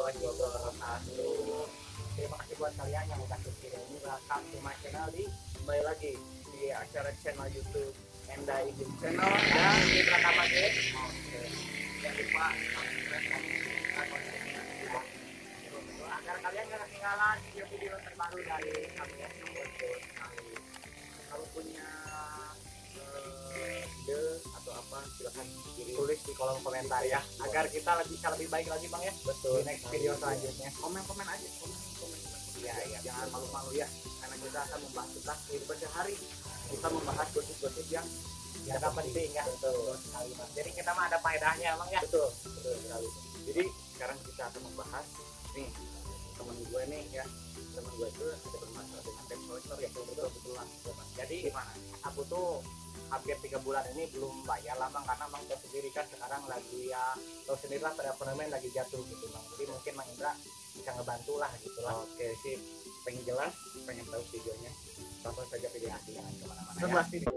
ngobrol satu. Terima kasih buat kalian yang udah subscribe ini. Welcome to my channel di kembali lagi di acara channel YouTube Enda Izin Channel dan di rekaman ini. Oke. Jangan lupa subscribe dan notifikasi di bawah agar kalian gak ketinggalan video-video terbaru dari kami. Betul sekali. Kalau punya ide atau apa silahkan tulis di kolom komentar ya agar kita bisa lebih baik lagi bang ya. Betul. Di next video selanjutnya komen aja komen. Ya jangan malu-malu ya karena kita akan membahas tentang kehidupan sehari, kita membahas gosip-gosip yang tidak penting ya. Betul sekali bang. Jadi kita mah ada faedahnya bang ya. Betul sekali. Jadi sekarang kita akan membahas nih teman gue nih ya, teman gue itu ada bermasalah dengan debt collector ya. Betul. Jadi gimana? Aku tuh hampir 3 bulan ini belum bayar lah bang, karena bang tahu sendiri kan sekarang lagi ya, tahu sendiri lah perekonomian lagi jatuh gitu bang. Jadi mungkin Bang Indra bisa ngebantu lah gitu lah. Oke sih, pengen jelas, pengen tahu videonya, tonton saja video asli, jangan kemana-mana ya.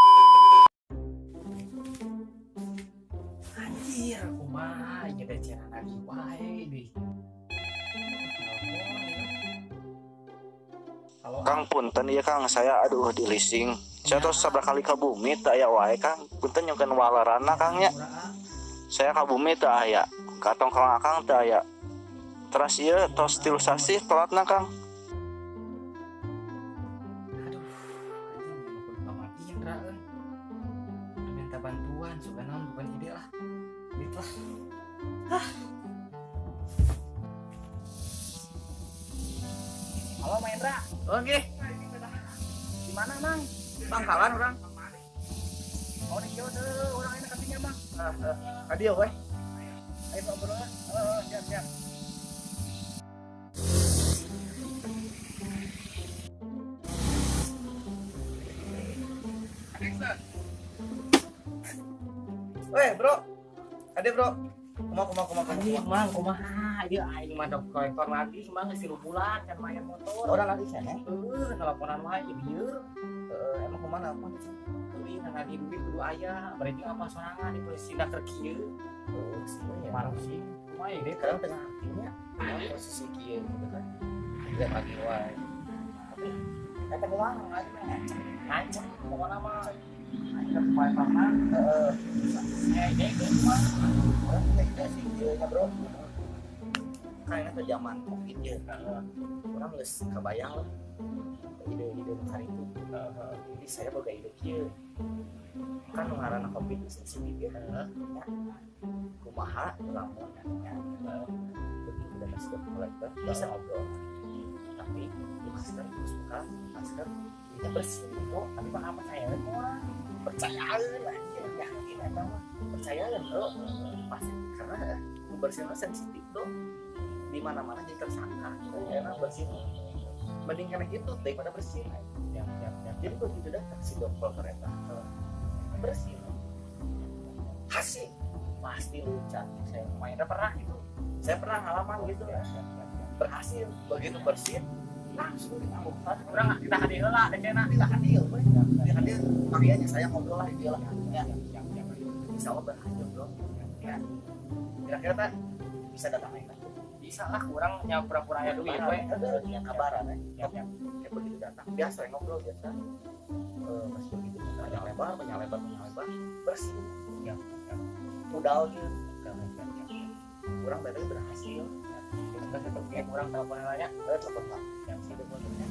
Anjir, kumaha aja deh cara lagi wae deh. Halo Kang punten ya Kang, saya aduh di leasing. Saya terus sabra kali ka bumi teu aya wae Kang. Punten nyongkeun walerana Kang nya. Saya ka bumi teu aya. Katong ka Kang teu aya. Terus ieu tos 3 sasi telatna Kang. Aduh, mati yang raeun. Minta bantuan, suka naon bukan ide lah. Gitu lah. Halo Mang Indra. Oke. Di mana Mang? Bangkalan orang. Oh di kieu orang ini katanya Mang. Adio weh. Ayo ngobrol. Siap. Weh bro, ade bro, kumaha, dia aing mah dok kolektor lagi, cuma ngisi bulan kan main motor. Orang lagi sana? Teleponan mah ieu. Emang kumaha apa? Duit lagi duit kudu aya, berarti apa sorangan di polisi dak kieu. Ya. Marah sih, kumaha ieu sekarang tengah artinya posisi kieu gitu kan. Lihat lagi wae. Tapi kata kumaha lagi ngancam kumaha mah. Kita supaya pernah bro kayaknya ke zaman covid ya orang nggak kebayang lah ide besar itu. Jadi saya boga ide kieu kan ngaranna covid sensitif ya kumaha lamun begitu data sudah kolektor bisa ngobrol tapi di masker suka masker kita bersih itu tapi mah apa saya orang percayaan aja yakin atau percayaan bro pasti karena bersihnya sensitif tuh di mana-mana jadi tersangka karena bersih mending karena gitu daripada bersih jadi begitu datang si dokter kereta bersih hasil pasti lucat saya mainnya pernah gitu saya pernah ngalaman gitu berhasil begitu bersih langsung ditangguhkan orang kita hadir lah ada channel kita hadir makanya saya ngobrol lah dia lah ya insya Allah berhasil bro ya kira-kira tak bisa datang lagi bisa lah kurang yang pura-pura ya duit yang kabaran ya kayak begitu datang biasa ngobrol biasa masih begitu panjang lebar bersih ya modal gitu kurang berarti berhasil kurang telepon banyak telepon lah yang sih teleponnya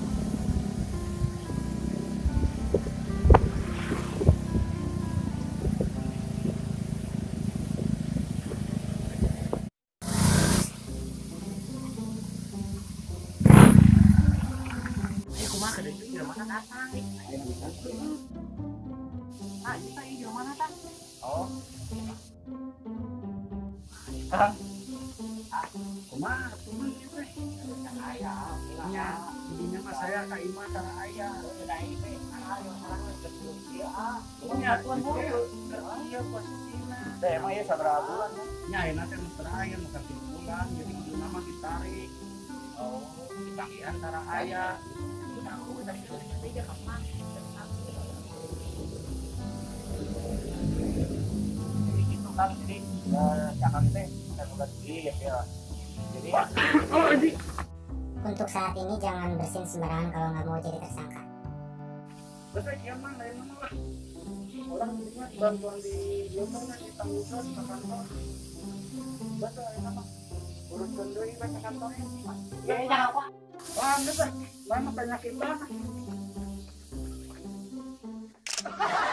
ayo kumaha dari itu di mana datang kita ini di mana kan oh Kang kumaha gitu ayah ya jadinya mas saya Kak Ima cara ayah udah ini punya tuan mobil iya posisinya emang ya seberapa bulan ya nanti terakhir bukan 3 bulan jadi kudu nama ditarik ditagi antara ayah aku dari ketiga kapan jadi gitu kan jadi jangan teh saya bukan ya Jadi Untuk saat ini jangan bersin sembarangan kalau nggak mau jadi tersangka. Betul ya mah, lain mah lah. Orang ingat bantuan di Jomong kan ditangguhkan ke kantor. Betul ya mah. Urusan doi ke kantornya. Ya jangan apa. Wah, betul. Mana penyakit banget.